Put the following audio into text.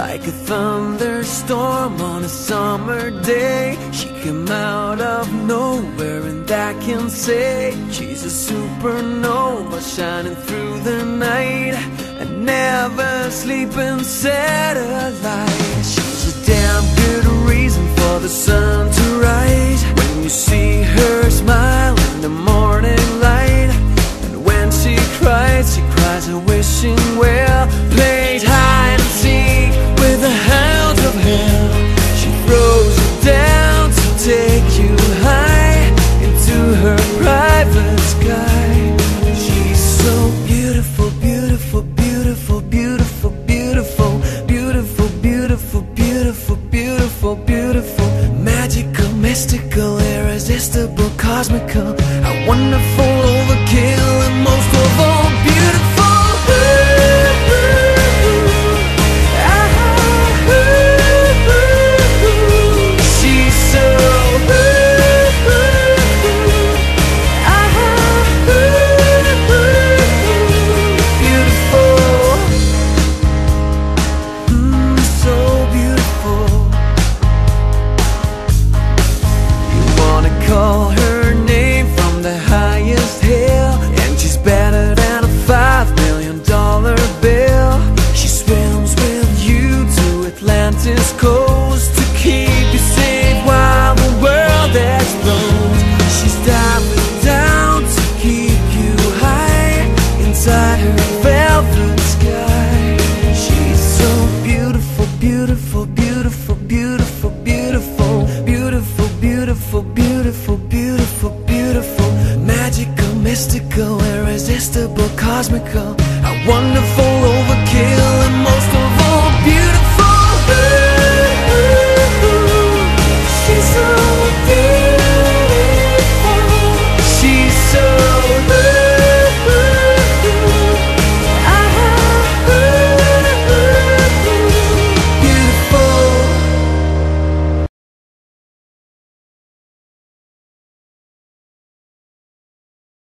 Like a thunderstorm on a summer day, she came out of nowhere, and I can say she's a supernova shining through the night, a never sleeping satellite. She's a damn good reason for the sun to rise when you see her smile in the morning light. And when she cries a wishing well. Plays hide and seek with the hounds of hell. She throws you down to take you high into her private sky. She's so beautiful, beautiful, beautiful, beautiful, beautiful, beautiful, beautiful, beautiful, beautiful, beautiful, magical, mystical, irresistible, cosmical, a wonderful overkill, and most of all beautiful. Call her name from the highest hill, and she's better than a $5 million bill. She swims with you to Atlantis coast to keep you safe while the world explodes. She's diving down to keep you high inside her velvet sky. She's so beautiful, beautiful, beautiful, beautiful, beautiful, beautiful, beautiful, beautiful, beautiful, beautiful, magical, mystical, irresistible, cosmical, a wonderful overkill, and most of